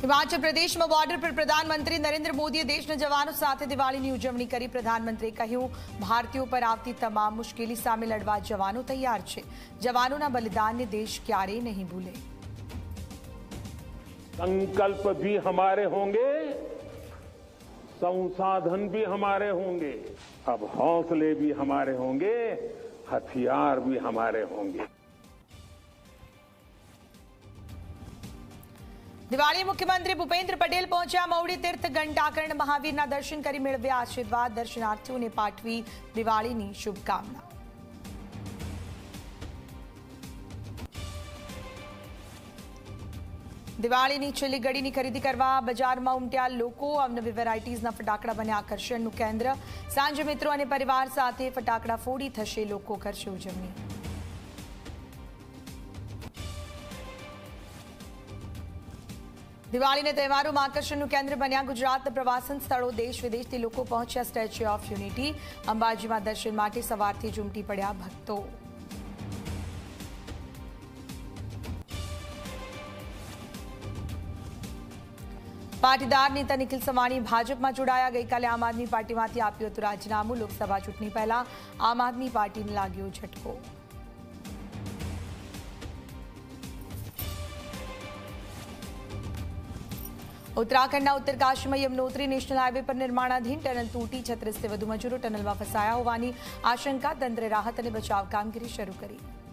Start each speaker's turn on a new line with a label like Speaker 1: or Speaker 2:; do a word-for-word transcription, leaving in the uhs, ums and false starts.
Speaker 1: હિમાચલ પ્રદેશમાં બોર્ડર પર પ્રધાનમંત્રી નરેન્દ્ર મોદીએ દેશના જવાનો સાથે દિવાળીની ઉજવણી કરી। પ્રધાનમંત્રીએ કહ્યું, ભારતીયો પર આવતી તમામ મુશ્કેલી સામે લડવા જવાનો તૈયાર છે। જવાનોના બલિદાનને દેશ ક્યારેય નહીં ભૂલે।
Speaker 2: संकल्प भी हमारे होंगे, संसाधन भी हमारे होंगे, अब हौसले भी हमारे होंगे, हथियार भी हमारे होंगे।
Speaker 1: दिवाळी मुख्यमंत्री भूपेन्द्र पटेल पहुंचा मवड़ी तीर्थ घंटाकर्ण महावीरना दर्शन करी मेळव्या आशीर्वाद। दर्शनार्थीओने पाठवी दिवाळीनी शुभकामना। दिवाळीनी छेल्ली घड़ीनी खरीदी करवा बजारमां उमट्या लोको। अवनवी वेरायटीजना फटाकड़ा बन्या आकर्षणनुं केन्द्र। सांजे मित्रों अने परिवार साथे फटाकड़ा फोड़ी थशे लोको करशे उजवणी। दिवाळीने तहेवारों में आकर्षणनुं केन्द्र बन्या गुजरात प्रवासन स्थलों। देश विदेशथी लोको पहोंच्या स्टेच्यू ऑफ यूनिटी। अंबाजी में दर्शन माटे सवारथी ज उमटी पड्या भक्तो। पाटीदार नेता निखिल सवाणी भाजप में जोड़ाया। गई काले आम आदमी पार्टी में आप्युं हतुं राजीनामું। लोकसभा चूंटणी पहला आम आदमी पार्टी ने लाग्यो झटको। उत्तराखंड उत्तरकाशी में यमुनोत्री नेशनल हाईवे पर निर्माणाधीन टनल तूटी। छत्रीस से વધુ મજૂરો ટનલમાં ફસાયા હોવાની આશંકા। તંત્રે રાહત અને બચાવ કામગીરી શરૂ કરી।